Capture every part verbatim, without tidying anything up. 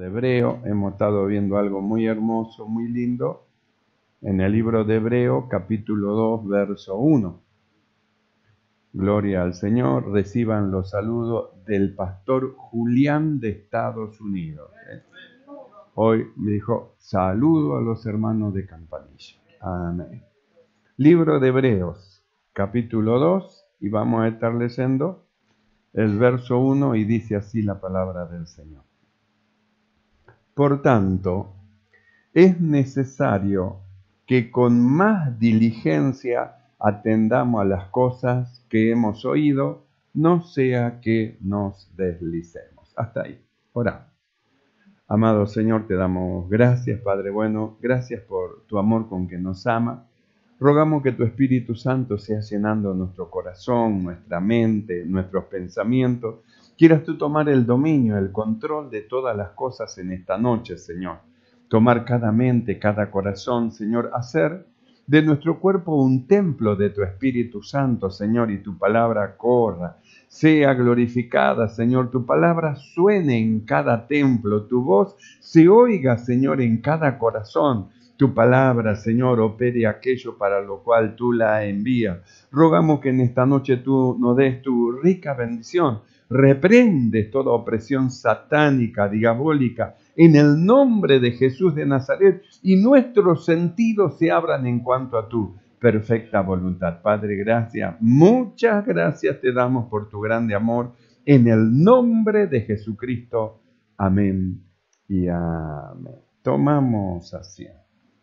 Hebreo. Hemos estado viendo algo muy hermoso, muy lindo, en el libro de Hebreo, capítulo dos, verso uno. Gloria al Señor, reciban los saludos del pastor Julián de Estados Unidos. Hoy me dijo, saludo a los hermanos de Campanilla. Amén. Libro de Hebreos, capítulo dos, y vamos a estar leyendo el verso uno, y dice así la palabra del Señor. Por tanto, es necesario que con más diligencia atendamos a las cosas que hemos oído, no sea que nos deslicemos. Hasta ahí. Oramos. Amado Señor, te damos gracias, Padre bueno, gracias por tu amor con que nos ama. Rogamos que tu Espíritu Santo sea llenando nuestro corazón, nuestra mente, nuestros pensamientos. Quieras tú tomar el dominio, el control de todas las cosas en esta noche, Señor. Tomar cada mente, cada corazón, Señor, hacer de nuestro cuerpo un templo de tu Espíritu Santo, Señor, y tu palabra corra. Sea glorificada, Señor, tu palabra suene en cada templo, tu voz se oiga, Señor, en cada corazón. Tu palabra, Señor, opere aquello para lo cual tú la envías. Rogamos que en esta noche tú nos des tu rica bendición. Reprendes toda opresión satánica, diabólica, en el nombre de Jesús de Nazaret, y nuestros sentidos se abran en cuanto a tu perfecta voluntad. Padre, gracias, muchas gracias te damos por tu grande amor, en el nombre de Jesucristo. Amén y amén. Tomamos asiento.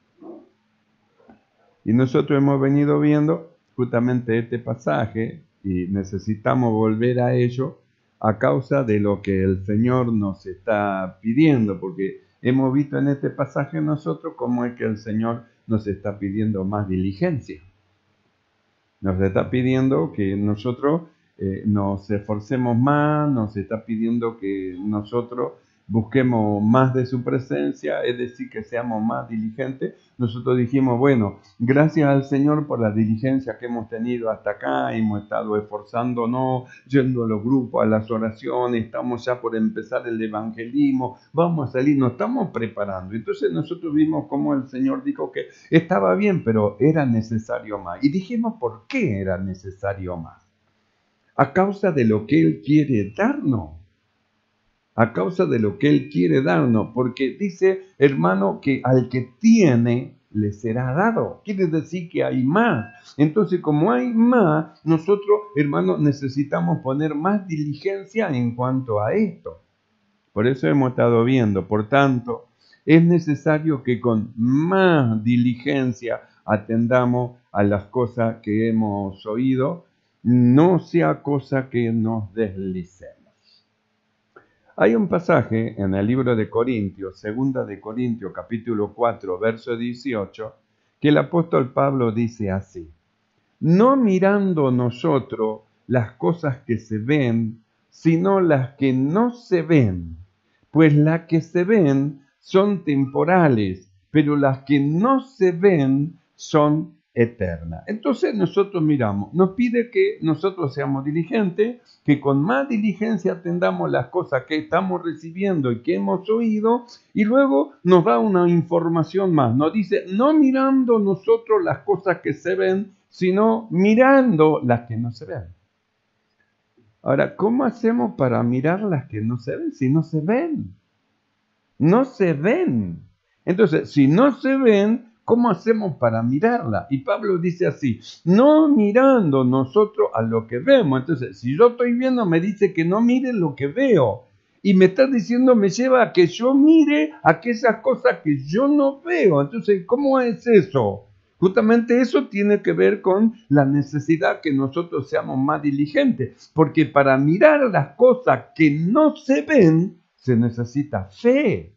Y nosotros hemos venido viendo justamente este pasaje y necesitamos volver a ello a causa de lo que el Señor nos está pidiendo, porque hemos visto en este pasaje nosotros cómo es que el Señor nos está pidiendo más diligencia. Nos está pidiendo que nosotros eh, nos esforcemos más, nos está pidiendo que nosotros busquemos más de su presencia, es decir, que seamos más diligentes. Nosotros dijimos, bueno, gracias al Señor por la diligencia que hemos tenido hasta acá, hemos estado esforzándonos, yendo a los grupos, a las oraciones, estamos ya por empezar el evangelismo, vamos a salir, nos estamos preparando. Entonces nosotros vimos cómo el Señor dijo que estaba bien, pero era necesario más. Y dijimos, ¿por qué era necesario más? A causa de lo que Él quiere darnos. A causa de lo que Él quiere darnos, porque dice, hermano, que al que tiene, le será dado. Quiere decir que hay más. Entonces, como hay más, nosotros, hermano, necesitamos poner más diligencia en cuanto a esto. Por eso hemos estado viendo. Por tanto, es necesario que con más diligencia atendamos a las cosas que hemos oído, no sea cosa que nos deslicemos. Hay un pasaje en el libro de Corintios, segunda de Corintios, capítulo cuatro, verso dieciocho, que el apóstol Pablo dice así: no mirando nosotros las cosas que se ven, sino las que no se ven, pues las que se ven son temporales, pero las que no se ven son eterna. Entonces nosotros miramos, nos pide que nosotros seamos diligentes, que con más diligencia atendamos las cosas que estamos recibiendo y que hemos oído, y luego nos da una información más, nos dice, no mirando nosotros las cosas que se ven, sino mirando las que no se ven. Ahora, ¿cómo hacemos para mirar las que no se ven si no se ven? No se ven. Entonces, si no se ven, ¿cómo hacemos para mirarla? Y Pablo dice así, no mirando nosotros a lo que vemos. Entonces, si yo estoy viendo, me dice que no mire lo que veo. Y me está diciendo, me lleva a que yo mire aquellas cosas que yo no veo. Entonces, ¿cómo es eso? Justamente eso tiene que ver con la necesidad que nosotros seamos más diligentes. Porque para mirar las cosas que no se ven, se necesita fe.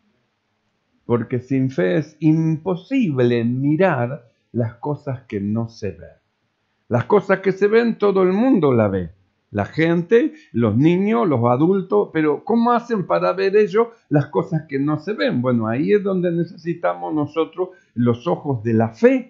Porque sin fe es imposible mirar las cosas que no se ven. Las cosas que se ven, todo el mundo la ve. La gente, los niños, los adultos, pero ¿cómo hacen para ver ellos las cosas que no se ven? Bueno, ahí es donde necesitamos nosotros los ojos de la fe.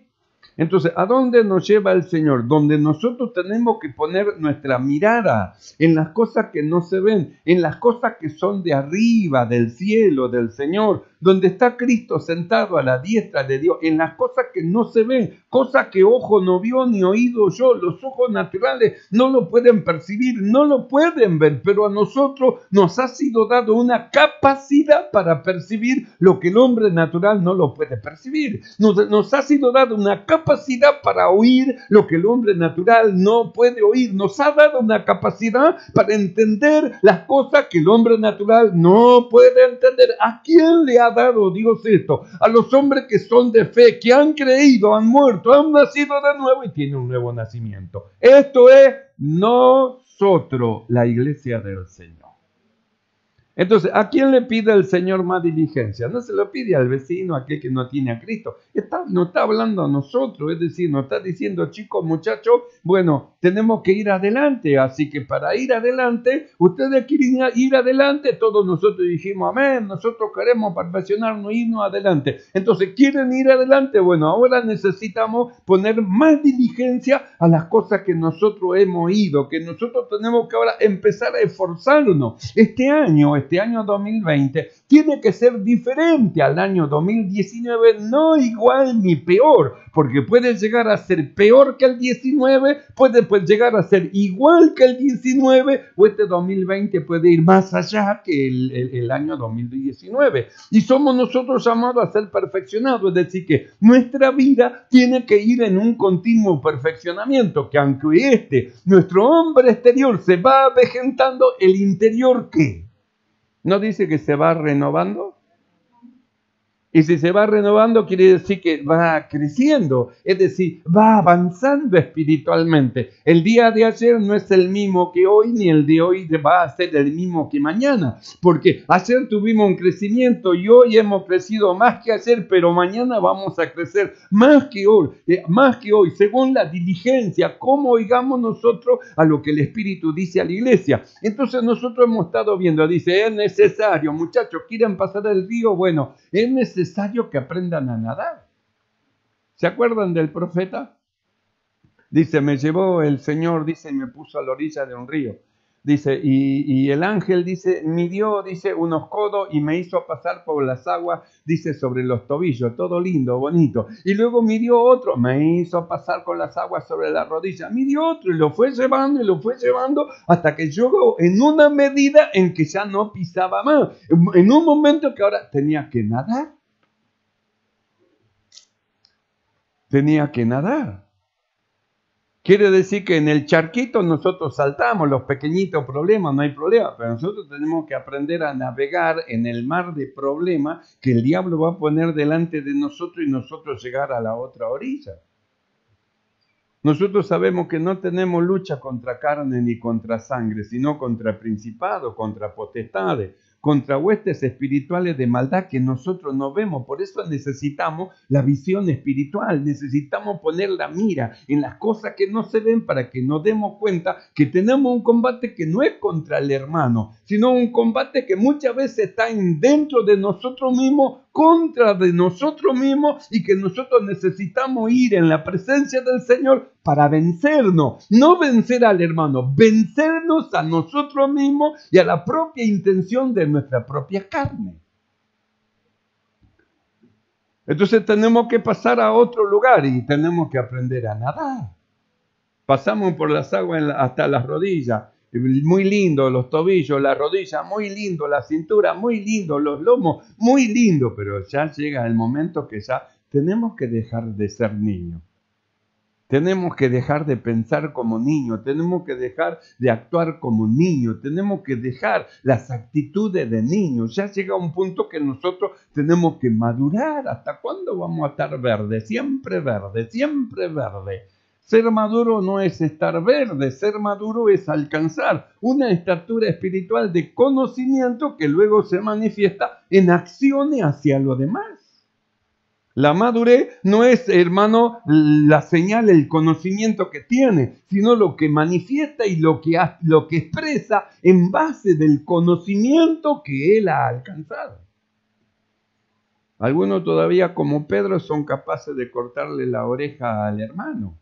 Entonces, ¿a dónde nos lleva el Señor? Donde nosotros tenemos que poner nuestra mirada en las cosas que no se ven, en las cosas que son de arriba, del cielo, del Señor, donde está Cristo sentado a la diestra de Dios, en las cosas que no se ven, cosas que ojo no vio ni oído yo, los ojos naturales no lo pueden percibir, no lo pueden ver, pero a nosotros nos ha sido dado una capacidad para percibir lo que el hombre natural no lo puede percibir. Nos, nos ha sido dado una capacidad para oír lo que el hombre natural no puede oír. Nos ha dado una capacidad para entender las cosas que el hombre natural no puede entender. ¿A quién le ha dado Dios esto? A los hombres que son de fe, que han creído, han muerto, han nacido de nuevo y tienen un nuevo nacimiento. Esto es nosotros, la iglesia del Señor. Entonces, ¿a quién le pide el Señor más diligencia? No se lo pide al vecino, a aquel que no tiene a Cristo. Está, no está hablando a nosotros, es decir, nos está diciendo, chicos, muchachos, bueno, tenemos que ir adelante. Así que para ir adelante, ustedes quieren ir adelante, todos nosotros dijimos, amén, nosotros queremos perfeccionarnos, irnos adelante. Entonces, ¿quieren ir adelante? Bueno, ahora necesitamos poner más diligencia a las cosas que nosotros hemos ido, que nosotros tenemos que ahora empezar a esforzarnos. Este año, este año dos mil veinte tiene que ser diferente al año dos mil diecinueve, no igual ni peor, porque puede llegar a ser peor que el diecinueve, puede pues llegar a ser igual que el diecinueve, o este dos mil veinte puede ir más allá que el, el, el año dos mil diecinueve. Y somos nosotros llamados a ser perfeccionados, es decir, que nuestra vida tiene que ir en un continuo perfeccionamiento, que aunque este, nuestro hombre exterior se va avejentando, el interior, ¿qué? ¿No dice que se va renovando? Y si se va renovando, quiere decir que va creciendo, es decir, va avanzando espiritualmente. El día de ayer no es el mismo que hoy, ni el de hoy va a ser el mismo que mañana. Porque ayer tuvimos un crecimiento y hoy hemos crecido más que ayer, pero mañana vamos a crecer más que hoy, eh, más que hoy, según la diligencia, cómo oigamos nosotros a lo que el Espíritu dice a la iglesia. Entonces nosotros hemos estado viendo, dice, es necesario, muchachos, ¿quieren pasar el río? Bueno, es necesario. Es necesario que aprendan a nadar. ¿Se acuerdan del profeta? Dice, me llevó el Señor, dice, y me puso a la orilla de un río. Dice, y, y el ángel, dice, midió, dice, unos codos y me hizo pasar por las aguas, dice, sobre los tobillos, todo lindo, bonito. Y luego midió otro, me hizo pasar con las aguas sobre la rodilla. Midió otro y lo fue llevando y lo fue llevando hasta que llegó en una medida en que ya no pisaba más. En un momento que ahora tenía que nadar. Tenía que nadar. Quiere decir que en el charquito nosotros saltamos, los pequeñitos problemas, no hay problema, pero nosotros tenemos que aprender a navegar en el mar de problemas que el diablo va a poner delante de nosotros y nosotros llegar a la otra orilla. Nosotros sabemos que no tenemos lucha contra carne ni contra sangre, sino contra principados, contra potestades, contra huestes espirituales de maldad que nosotros no vemos. Por eso necesitamos la visión espiritual, necesitamos poner la mira en las cosas que no se ven para que nos demos cuenta que tenemos un combate que no es contra el hermano, sino un combate que muchas veces está dentro de nosotros mismos, contra de nosotros mismos, y que nosotros necesitamos ir en la presencia del Señor para vencernos, no vencer al hermano, vencernos a nosotros mismos y a la propia intención de nuestra propia carne. Entonces tenemos que pasar a otro lugar y tenemos que aprender a nadar. Pasamos por las aguas hasta las rodillas, muy lindo, los tobillos, la rodilla, muy lindo, la cintura, muy lindo, los lomos, muy lindo, pero ya llega el momento que ya tenemos que dejar de ser niños. Tenemos que dejar de pensar como niños, tenemos que dejar de actuar como niños, tenemos que dejar las actitudes de niños. Ya llega un punto que nosotros tenemos que madurar. ¿Hasta cuándo vamos a estar verde? Siempre verde, siempre verde. Ser maduro no es estar verde, ser maduro es alcanzar una estatura espiritual de conocimiento que luego se manifiesta en acciones hacia lo demás. La madurez no es, hermano, la señal, el conocimiento que tiene, sino lo que manifiesta y lo que, ha, lo que expresa en base del conocimiento que él ha alcanzado. Algunos todavía, como Pedro, son capaces de cortarle la oreja al hermano.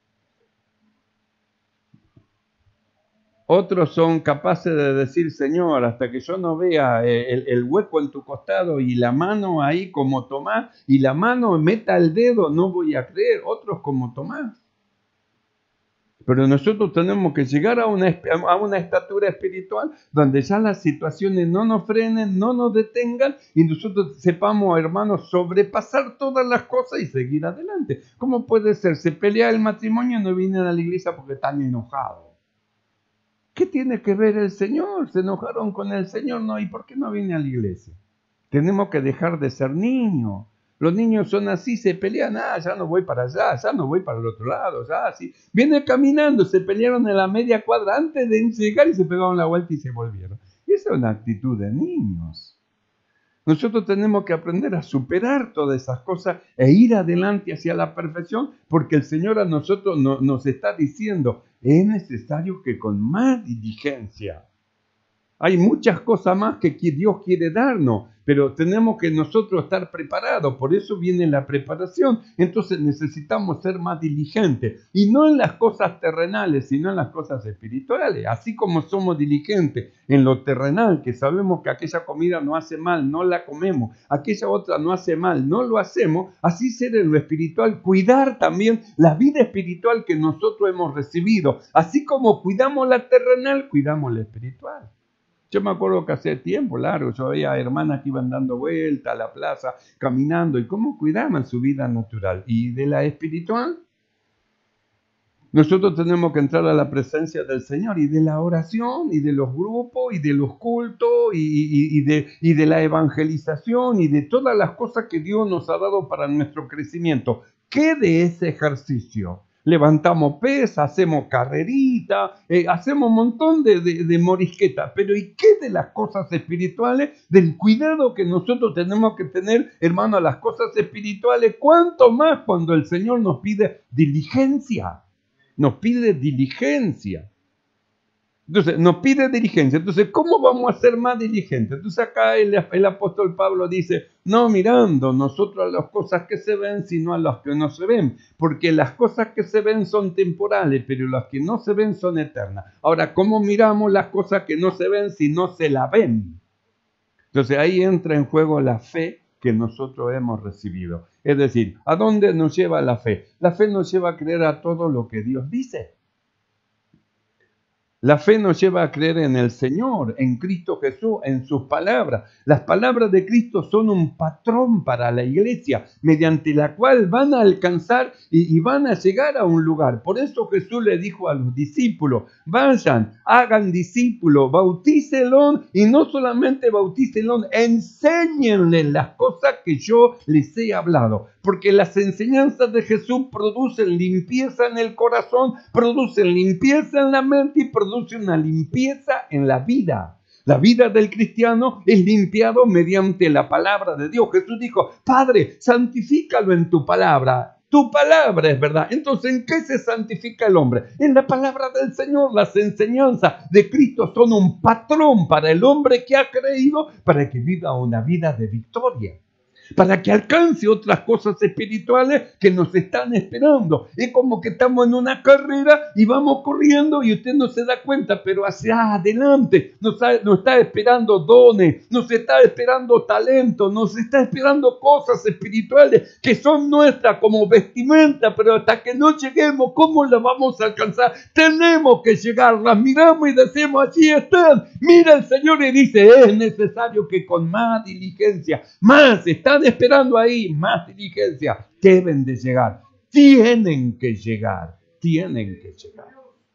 Otros son capaces de decir, Señor, hasta que yo no vea el, el hueco en tu costado y la mano ahí como Tomás, y la mano meta el dedo, no voy a creer. Otros como Tomás. Pero nosotros tenemos que llegar a una, a una estatura espiritual donde ya las situaciones no nos frenen, no nos detengan y nosotros sepamos, hermanos, sobrepasar todas las cosas y seguir adelante. ¿Cómo puede ser? Se pelea el matrimonio y no vienen a la iglesia porque están enojados. ¿Qué tiene que ver el Señor? Se enojaron con el Señor, no, ¿y por qué no viene a la iglesia? Tenemos que dejar de ser niños. Los niños son así, se pelean, ah, ya no voy para allá, ya no voy para el otro lado, ya así. Viene caminando, se pelearon en la media cuadra antes de llegar y se pegaron la vuelta y se volvieron. Y esa es una actitud de niños. Nosotros tenemos que aprender a superar todas esas cosas e ir adelante hacia la perfección, porque el Señor a nosotros no, nos está diciendo, es necesario que con más diligencia. Hay muchas cosas más que Dios quiere darnos, pero tenemos que nosotros estar preparados. Por eso viene la preparación. Entonces necesitamos ser más diligentes. Y no en las cosas terrenales, sino en las cosas espirituales. Así como somos diligentes en lo terrenal, que sabemos que aquella comida no hace mal, no la comemos. Aquella otra no hace mal, no lo hacemos. Así ser en lo espiritual. Cuidar también la vida espiritual que nosotros hemos recibido. Así como cuidamos la terrenal, cuidamos la espiritual. Yo me acuerdo que hace tiempo largo yo veía hermanas que iban dando vuelta a la plaza, caminando, y cómo cuidaban su vida natural. Y de la espiritual, nosotros tenemos que entrar a la presencia del Señor, y de la oración, y de los grupos, y de los cultos, y, y, y, de, y de la evangelización, y de todas las cosas que Dios nos ha dado para nuestro crecimiento. ¿Qué de ese ejercicio? Levantamos pesas, hacemos carreritas, eh, hacemos un montón de, de, de morisquetas. Pero ¿y qué de las cosas espirituales? Del cuidado que nosotros tenemos que tener, hermano, a las cosas espirituales. ¿Cuánto más cuando el Señor nos pide diligencia? Nos pide diligencia. Entonces, nos pide diligencia. Entonces, ¿cómo vamos a ser más diligentes? Entonces, acá el, el apóstol Pablo dice, no mirando nosotros a las cosas que se ven, sino a las que no se ven. Porque las cosas que se ven son temporales, pero las que no se ven son eternas. Ahora, ¿cómo miramos las cosas que no se ven si no se la ven? Entonces, ahí entra en juego la fe que nosotros hemos recibido. Es decir, ¿a dónde nos lleva la fe? La fe nos lleva a creer a todo lo que Dios dice. La fe nos lleva a creer en el Señor, en Cristo Jesús, en sus palabras. Las palabras de Cristo son un patrón para la iglesia, mediante la cual van a alcanzar y, y van a llegar a un lugar. Por eso Jesús le dijo a los discípulos, vayan, hagan discípulos, bautícenlos, y no solamente bautícenlos, enséñenles las cosas que yo les he hablado. Porque las enseñanzas de Jesús producen limpieza en el corazón, producen limpieza en la mente y producen una limpieza en la vida. La vida del cristiano es limpiado mediante la palabra de Dios. Jesús dijo, Padre, santifícalo en tu palabra. Tu palabra es verdad. Entonces, ¿en qué se santifica el hombre? En la palabra del Señor. Las enseñanzas de Cristo son un patrón para el hombre que ha creído, para que viva una vida de victoria, para que alcance otras cosas espirituales que nos están esperando. Es como que estamos en una carrera y vamos corriendo y usted no se da cuenta, pero hacia adelante nos, ha, nos está esperando dones, nos está esperando talento, nos está esperando cosas espirituales que son nuestras como vestimenta, pero hasta que no lleguemos, ¿cómo las vamos a alcanzar? Tenemos que llegar, las miramos y decimos, allí están. Mira el Señor y dice, es necesario que con más diligencia, más están esperando ahí, más diligencia, deben de llegar, tienen que llegar, tienen que llegar.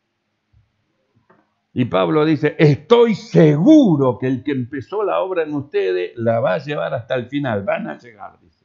Y Pablo dice, estoy seguro que el que empezó la obra en ustedes la va a llevar hasta el final, van a llegar, dice.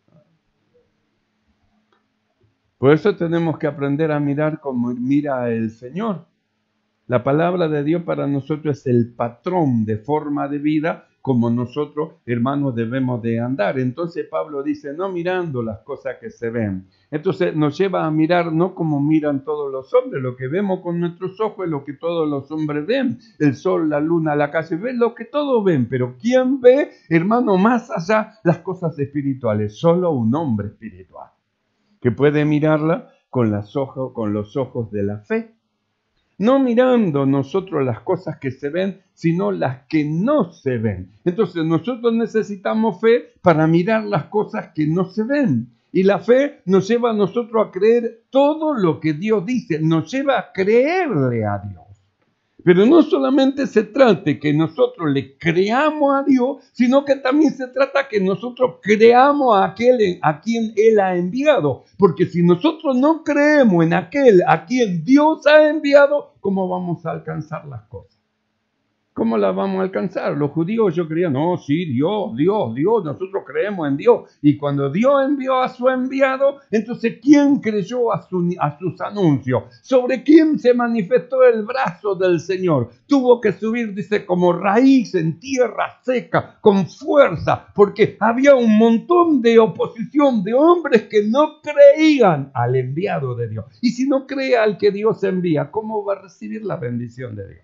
Por eso tenemos que aprender a mirar como mira el Señor. La palabra de Dios para nosotros es el patrón de forma de vida como nosotros, hermanos, debemos de andar. Entonces Pablo dice, no mirando las cosas que se ven. Entonces nos lleva a mirar no como miran todos los hombres, lo que vemos con nuestros ojos es lo que todos los hombres ven, el sol, la luna, la calle, ven lo que todos ven, pero ¿quién ve, hermano, más allá las cosas espirituales? Solo un hombre espiritual, que puede mirarla con, las ojos, con los ojos de la fe. No mirando nosotros las cosas que se ven, sino las que no se ven. Entonces nosotros necesitamos fe para mirar las cosas que no se ven. Y la fe nos lleva a nosotros a creer todo lo que Dios dice, nos lleva a creerle a Dios. Pero no solamente se trata que nosotros le creamos a Dios, sino que también se trata que nosotros creamos a aquel a quien Él ha enviado. Porque si nosotros no creemos en aquel a quien Dios ha enviado, ¿cómo vamos a alcanzar las cosas? ¿Cómo las vamos a alcanzar? Los judíos yo creía, no, sí, Dios, Dios, Dios, nosotros creemos en Dios. Y cuando Dios envió a su enviado, entonces ¿quién creyó a, su, a sus anuncios? ¿Sobre quién se manifestó el brazo del Señor? Tuvo que subir, dice, como raíz en tierra seca, con fuerza, porque había un montón de oposición de hombres que no creían al enviado de Dios. Y si no cree al que Dios envía, ¿cómo va a recibir la bendición de Dios?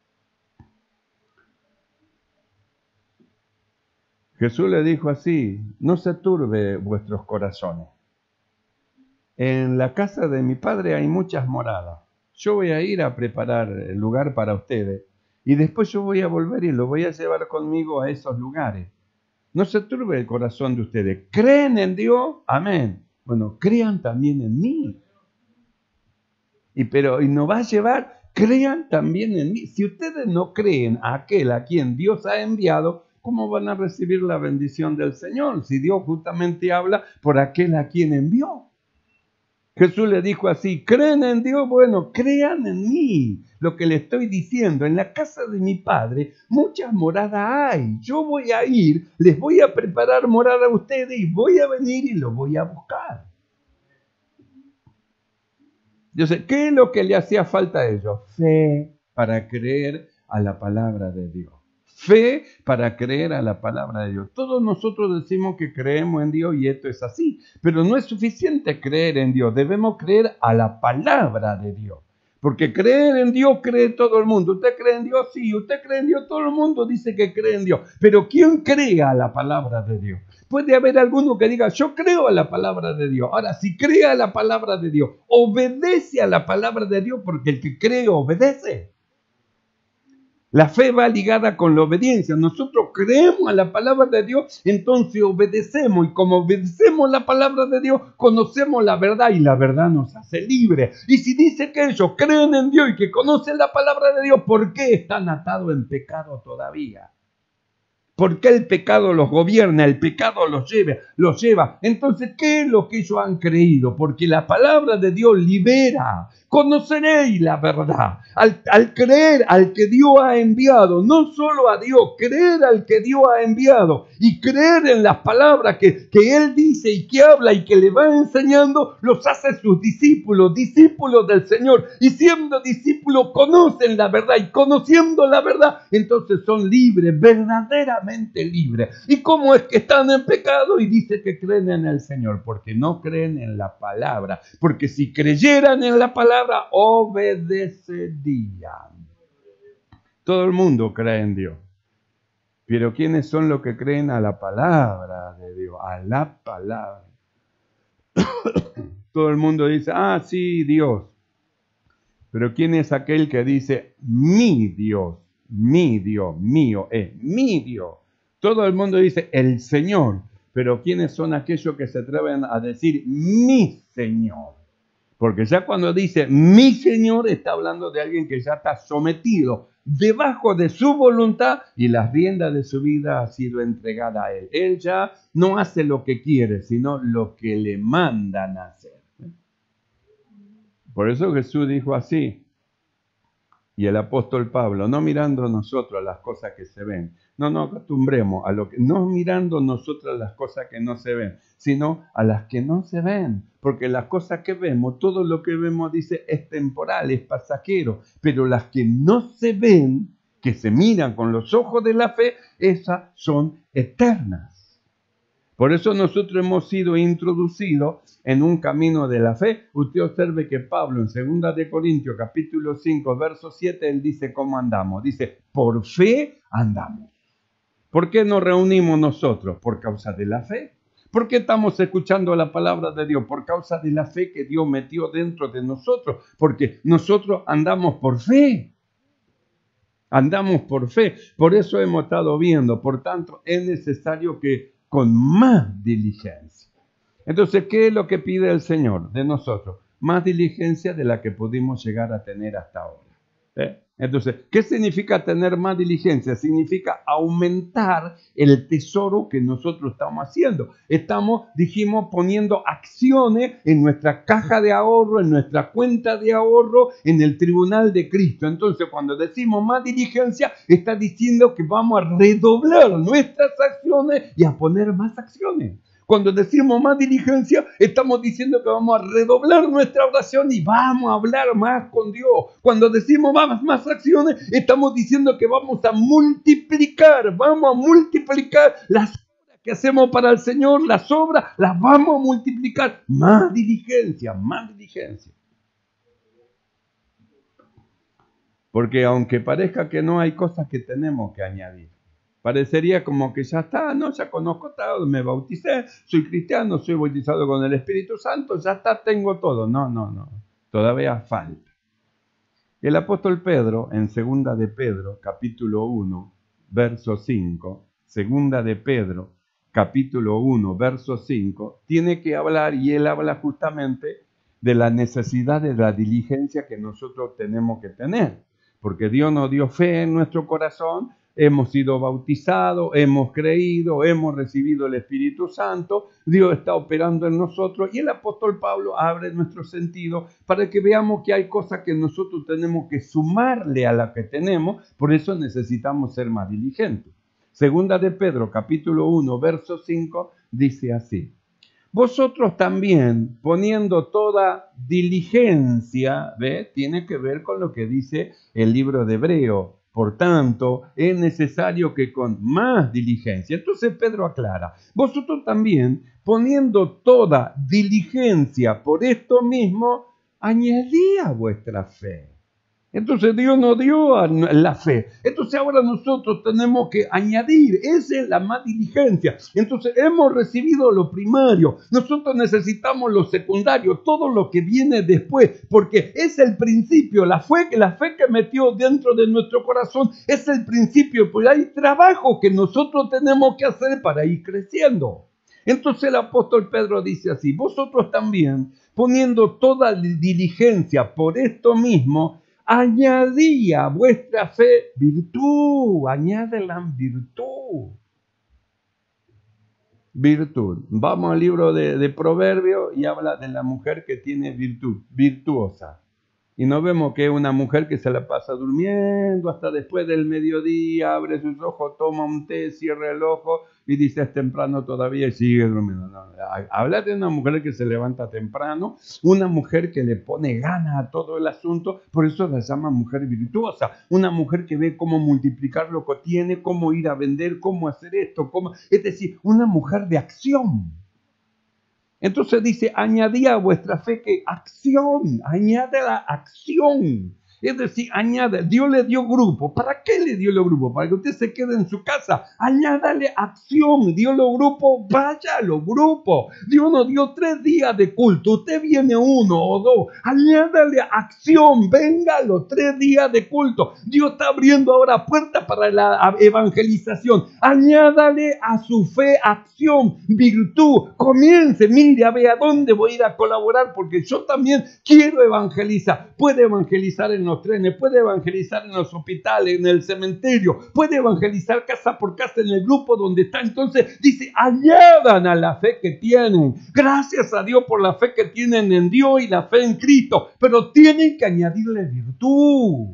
Jesús le dijo así, no se turbe vuestros corazones. En la casa de mi Padre hay muchas moradas. Yo voy a ir a preparar el lugar para ustedes y después yo voy a volver y lo voy a llevar conmigo a esos lugares. No se turbe el corazón de ustedes. ¿Creen en Dios? Amén. Bueno, crean también en mí. Y pero y nos va a llevar, crean también en mí. Si ustedes no creen a aquel a quien Dios ha enviado, ¿cómo van a recibir la bendición del Señor? Si Dios justamente habla por aquel a quien envió. Jesús le dijo así, ¿creen en Dios? Bueno, crean en mí. Lo que le estoy diciendo, en la casa de mi Padre muchas moradas hay. Yo voy a ir, les voy a preparar morada a ustedes y voy a venir y los voy a buscar. Yo sé, ¿qué es lo que le hacía falta a ellos? Fe para creer a la palabra de Dios. Fe para creer a la palabra de Dios. Todos nosotros decimos que creemos en Dios y esto es así, pero no es suficiente creer en Dios, debemos creer a la palabra de Dios. Porque creer en Dios cree todo el mundo. ¿Usted cree en Dios? Sí, usted cree en Dios, todo el mundo dice que cree en Dios. Pero ¿quién cree a la palabra de Dios? Puede haber alguno que diga, yo creo a la palabra de Dios. Ahora, si cree a la palabra de Dios, obedece a la palabra de Dios, porque el que cree obedece. La fe va ligada con la obediencia. Nosotros creemos a la palabra de Dios, entonces obedecemos. Y como obedecemos la palabra de Dios, conocemos la verdad y la verdad nos hace libres. Y si dice que ellos creen en Dios y que conocen la palabra de Dios, ¿por qué están atados en pecado todavía? ¿Por qué el pecado los gobierna? El pecado los lleva, los lleva. Entonces, ¿qué es lo que ellos han creído? Porque la palabra de Dios libera. Conoceréis la verdad. Al, al creer al que Dios ha enviado, no solo a Dios, creer al que Dios ha enviado y creer en las palabras que, que Él dice y que habla y que le va enseñando, los hace sus discípulos, discípulos del Señor. Y siendo discípulos, conocen la verdad y conociendo la verdad, entonces son libres, verdaderamente libres. ¿Y cómo es que están en pecado? Y dice que creen en el Señor, porque no creen en la palabra. Porque si creyeran en la palabra, obedecerían. Todo el mundo cree en Dios. Pero ¿quiénes son los que creen a la palabra de Dios? A la palabra. Todo el mundo dice, ah, sí, Dios. Pero ¿quién es aquel que dice, mi Dios, mi Dios, mío, es mi Dios? Todo el mundo dice, el Señor. Pero ¿quiénes son aquellos que se atreven a decir, mi Señor? Porque ya cuando dice mi Señor, está hablando de alguien que ya está sometido debajo de su voluntad y las riendas de su vida ha sido entregada a Él. Él ya no hace lo que quiere, sino lo que le mandan a hacer. Por eso Jesús dijo así, y el apóstol Pablo, no mirando nosotros las cosas que se ven, no nos acostumbremos a lo que, no mirando nosotros las cosas que no se ven, sino a las que no se ven, porque las cosas que vemos, todo lo que vemos dice es temporal, es pasajero, pero las que no se ven, que se miran con los ojos de la fe, esas son eternas. Por eso nosotros hemos sido introducidos en un camino de la fe. Usted observe que Pablo en segunda de Corintios capítulo cinco, verso siete, él dice cómo andamos. Dice, por fe andamos. ¿Por qué nos reunimos nosotros? Por causa de la fe. ¿Por qué estamos escuchando la palabra de Dios? Por causa de la fe que Dios metió dentro de nosotros. Porque nosotros andamos por fe. Andamos por fe. Por eso hemos estado viendo. Por tanto, es necesario que con más diligencia. Entonces, ¿qué es lo que pide el Señor de nosotros? Más diligencia de la que pudimos llegar a tener hasta ahora. ¿Eh? Entonces, ¿qué significa tener más diligencia? Significa aumentar el tesoro que nosotros estamos haciendo. Estamos, dijimos, poniendo acciones en nuestra caja de ahorro, en nuestra cuenta de ahorro, en el tribunal de Cristo. Entonces, cuando decimos más diligencia, está diciendo que vamos a redoblar nuestras acciones y a poner más acciones. Cuando decimos más diligencia, estamos diciendo que vamos a redoblar nuestra oración y vamos a hablar más con Dios. Cuando decimos más, más acciones, estamos diciendo que vamos a multiplicar, vamos a multiplicar las obras que hacemos para el Señor, las obras las vamos a multiplicar. Más diligencia, más diligencia. Porque aunque parezca que no, hay cosas que tenemos que añadir. Parecería como que ya está, no, ya conozco todo, me bauticé, soy cristiano, soy bautizado con el Espíritu Santo, ya está, tengo todo. No, no, no, todavía falta. El apóstol Pedro, en segunda de Pedro, capítulo uno, verso cinco, segunda de Pedro, capítulo uno, verso cinco, tiene que hablar, y él habla justamente de la necesidad de la diligencia que nosotros tenemos que tener, porque Dios nos dio fe en nuestro corazón. Hemos sido bautizados, hemos creído, hemos recibido el Espíritu Santo, Dios está operando en nosotros y el apóstol Pablo abre nuestro sentido para que veamos que hay cosas que nosotros tenemos que sumarle a la que tenemos, por eso necesitamos ser más diligentes. Segunda de Pedro, capítulo uno, verso cinco, dice así: vosotros también, poniendo toda diligencia, ¿ve? Tiene que ver con lo que dice el libro de Hebreo. Por tanto, es necesario que con más diligencia. Entonces Pedro aclara, vosotros también, poniendo toda diligencia por esto mismo, añadid a vuestra fe. Entonces Dios nos dio la fe. Entonces ahora nosotros tenemos que añadir. Esa es la más diligencia. Entonces hemos recibido lo primario. Nosotros necesitamos lo secundario. Todo lo que viene después. Porque es el principio. La fe, la fe que metió dentro de nuestro corazón es el principio. Pues hay trabajo que nosotros tenemos que hacer para ir creciendo. Entonces el apóstol Pedro dice así: vosotros también, poniendo toda diligencia por esto mismo, añadí a vuestra fe virtud, añádela virtud. Virtud. Vamos al libro de, de Proverbios y habla de la mujer que tiene virtud, virtuosa. Y no vemos que es una mujer que se la pasa durmiendo hasta después del mediodía, abre sus ojos, toma un té, cierra el ojo y dice es temprano todavía y sigue durmiendo. No, habla de una mujer que se levanta temprano, una mujer que le pone ganas a todo el asunto, por eso la llama mujer virtuosa. Una mujer que ve cómo multiplicar lo que tiene, cómo ir a vender, cómo hacer esto, cómo... es decir, una mujer de acción. Entonces dice, añadí a vuestra fe que acción, añade la acción. Es decir, añade, Dios le dio grupo. ¿Para qué le dio los grupos? Para que usted se quede en su casa. Añádale acción. Dios los grupos, vaya a los grupos. Dios nos dio tres días de culto. Usted viene uno o dos. Añádale acción. Venga a los tres días de culto. Dios está abriendo ahora puertas para la evangelización. Añádale a su fe acción, virtud. Comience, mire, a ver a dónde voy a ir a colaborar porque yo también quiero evangelizar. Puede evangelizar en los trenes, puede evangelizar en los hospitales, en el cementerio, puede evangelizar casa por casa en el grupo donde está. Entonces dice, añadan a la fe que tienen. Gracias a Dios por la fe que tienen en Dios y la fe en Cristo, pero tienen que añadirle virtud.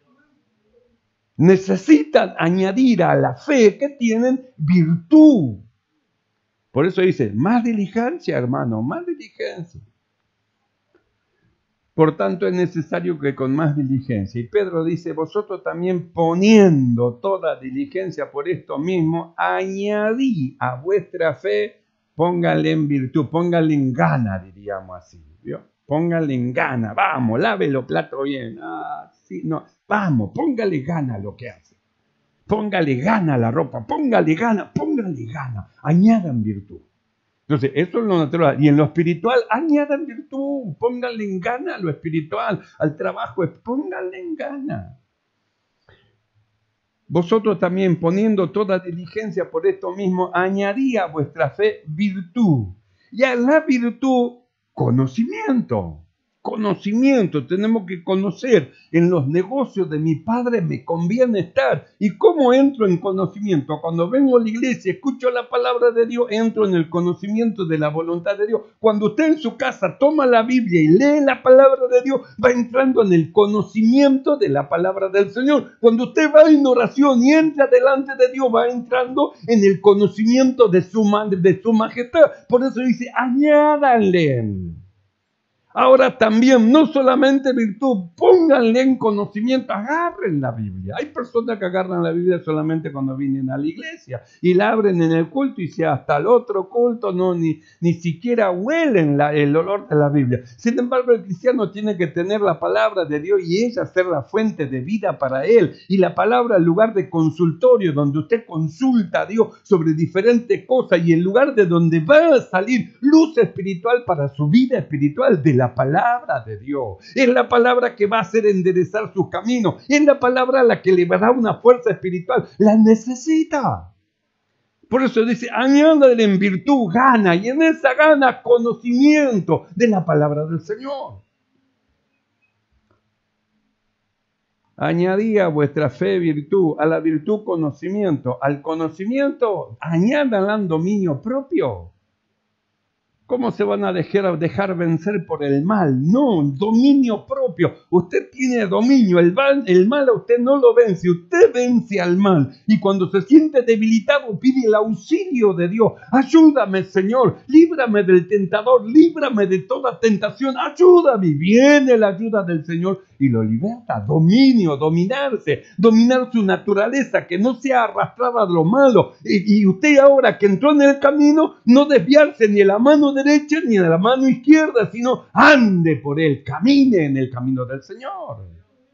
Necesitan añadir a la fe que tienen virtud. Por eso dice, más diligencia, hermano, más diligencia. Por tanto, es necesario que con más diligencia. Y Pedro dice, vosotros también poniendo toda diligencia por esto mismo, añadí a vuestra fe, póngale en virtud, póngale en gana, diríamos así. ¿Vio? Póngale en gana, vamos, lave los platos bien. Ah, sí, no, vamos, póngale gana a lo que hace. Póngale gana a la ropa, póngale gana, póngale gana, añadan virtud. Entonces, eso es lo natural. Y en lo espiritual, añadan virtud, pónganle en gana a lo espiritual, al trabajo, pónganle en gana. Vosotros también, poniendo toda diligencia por esto mismo, añadí a vuestra fe virtud. Y a la virtud, conocimiento. Conocimiento, tenemos que conocer. En los negocios de mi Padre me conviene estar. ¿Y cómo entro en conocimiento? Cuando vengo a la iglesia, escucho la palabra de Dios, entro en el conocimiento de la voluntad de Dios. Cuando usted en su casa toma la Biblia y lee la palabra de Dios, va entrando en el conocimiento de la palabra del Señor. Cuando usted va en oración y entra delante de Dios, va entrando en el conocimiento de su, de su majestad. Por eso dice, añádanle. Ahora también, no solamente virtud, pónganle en conocimiento, agarren la Biblia. Hay personas que agarran la Biblia solamente cuando vienen a la iglesia y la abren en el culto y si hasta el otro culto no, ni, ni siquiera huelen la, el olor de la Biblia. Sin embargo, el cristiano tiene que tener la palabra de Dios y ella ser la fuente de vida para él. Y la palabra, el lugar de consultorio, donde usted consulta a Dios sobre diferentes cosas y el lugar de donde va a salir luz espiritual para su vida espiritual de la palabra de Dios. Es la palabra que va a hacer enderezar sus caminos. Es la palabra la que le va a dar una fuerza espiritual. La necesita. Por eso dice, añádale en virtud gana y en esa gana conocimiento de la palabra del Señor. Añadí a vuestra fe virtud, a la virtud conocimiento, al conocimiento añadan dominio propio. ¿Cómo se van a dejar, dejar vencer por el mal? No, dominio propio. Usted tiene dominio. El mal, el mal a usted no lo vence. Usted vence al mal. Y cuando se siente debilitado, pide el auxilio de Dios. Ayúdame, Señor. Líbrame del tentador. Líbrame de toda tentación. Ayúdame. Viene la ayuda del Señor y lo liberta. Dominio, dominarse. Dominar su naturaleza, que no sea arrastrada a lo malo. Y, y usted ahora que entró en el camino, no desviarse ni de la mano derecha ni de la mano izquierda, sino ande por él, camine en el camino del Señor.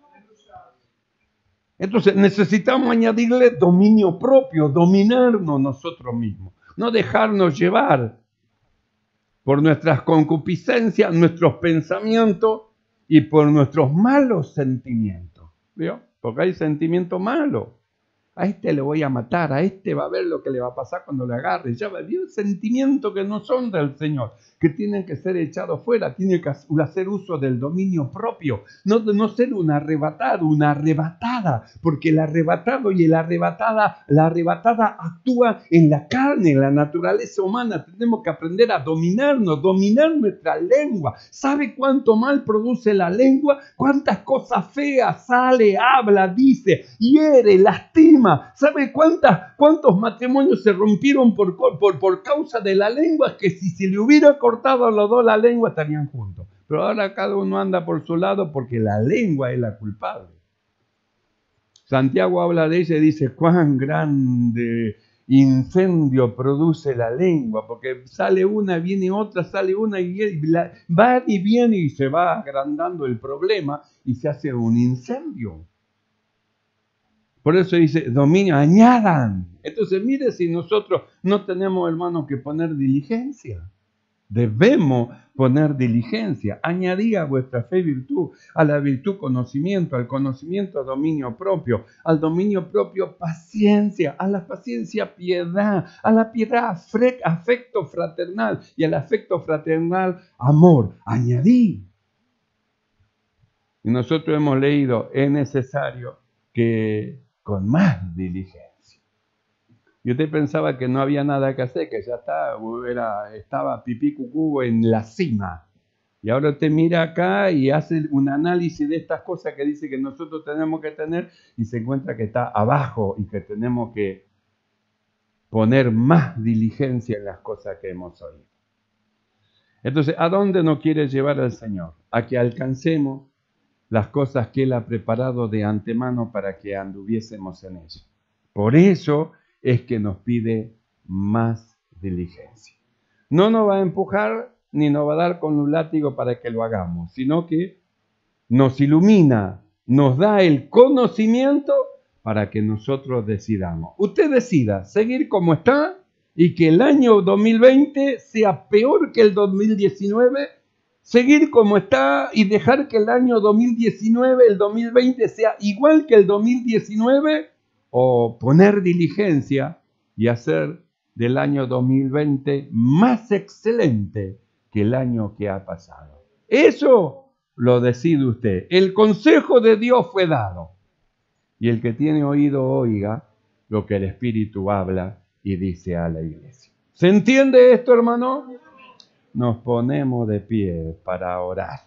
Entonces necesitamos añadirle dominio propio, dominarnos nosotros mismos, no dejarnos llevar por nuestras concupiscencias, nuestros pensamientos y por nuestros malos sentimientos. ¿Vio? Porque hay sentimientos malos. A este le voy a matar, a este va a ver lo que le va a pasar cuando le agarre. Ya va a haber sentimientos que no son del Señor, que tienen que ser echados fuera, tienen que hacer uso del dominio propio, no, no ser un arrebatado, una arrebatada, porque el arrebatado y el arrebatada, la arrebatada actúa en la carne, en la naturaleza humana. Tenemos que aprender a dominarnos, dominar nuestra lengua. ¿Sabe cuánto mal produce la lengua? ¿Cuántas cosas feas sale, habla, dice, hiere, lastima? ¿Sabe cuántas, cuántos matrimonios se rompieron por, por, por causa de la lengua? Que si se le hubiera cortado a los dos la lengua estarían juntos. Pero ahora cada uno anda por su lado porque la lengua es la culpable. Santiago habla de ella y dice, cuán grande incendio produce la lengua, porque sale una, viene otra, sale una y la, va y viene y se va agrandando el problema y se hace un incendio. Por eso dice, dominio, añadan. Entonces, mire si nosotros no tenemos, hermanos, que poner diligencia. Debemos poner diligencia. Añadí a vuestra fe virtud, a la virtud conocimiento, al conocimiento dominio propio, al dominio propio paciencia, a la paciencia piedad, a la piedad afecto fraternal y al afecto fraternal amor. Añadí. Y nosotros hemos leído, es necesario que con más diligencia. Y usted pensaba que no había nada que hacer, que ya está, era, estaba pipí cucú en la cima. Y ahora usted mira acá y hace un análisis de estas cosas que dice que nosotros tenemos que tener y se encuentra que está abajo y que tenemos que poner más diligencia en las cosas que hemos oído. Entonces, ¿a dónde nos quiere llevar el Señor? A que alcancemos las cosas que Él ha preparado de antemano para que anduviésemos en ellas. Por eso es que nos pide más diligencia. No nos va a empujar ni nos va a dar con un látigo para que lo hagamos, sino que nos ilumina, nos da el conocimiento para que nosotros decidamos. Usted decida seguir como está y que el año dos mil veinte sea peor que el dos mil diecinueve, seguir como está y dejar que el año dos mil diecinueve, el dos mil veinte sea igual que el dos mil diecinueve, o poner diligencia y hacer del año dos mil veinte más excelente que el año que ha pasado. Eso lo decide usted. El consejo de Dios fue dado. Y el que tiene oído oiga lo que el Espíritu habla y dice a la iglesia. ¿Se entiende esto, hermano? Nos ponemos de pie para orar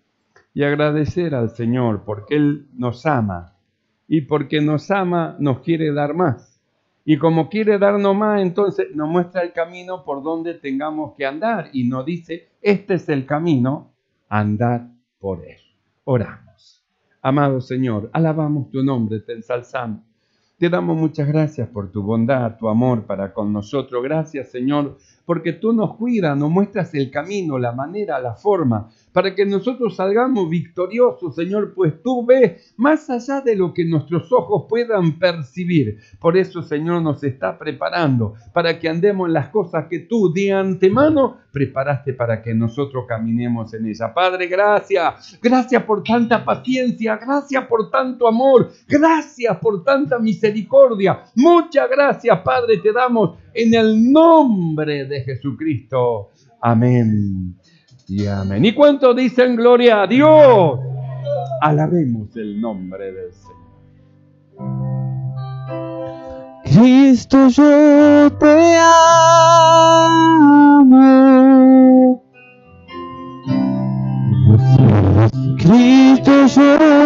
y agradecer al Señor porque Él nos ama, y porque nos ama nos quiere dar más, y como quiere darnos más, entonces nos muestra el camino por donde tengamos que andar y nos dice: este es el camino, andad por él. Oramos. Amado Señor, alabamos tu nombre, te ensalzamos. Te damos muchas gracias por tu bondad, tu amor para con nosotros. Gracias, Señor, porque tú nos cuidas, nos muestras el camino, la manera, la forma, para que nosotros salgamos victoriosos, Señor, pues tú ves más allá de lo que nuestros ojos puedan percibir. Por eso, Señor, nos está preparando para que andemos en las cosas que tú de antemano preparaste para que nosotros caminemos en ella. Padre, gracias. Gracias por tanta paciencia. Gracias por tanto amor. Gracias por tanta misericordia. Muchas gracias, Padre, te damos en el nombre de Jesucristo. Amén. Y amén. ¿Y cuántos dicen gloria a Dios? Alabemos el nombre del Señor. Cristo, yo te amo. Cristo, yo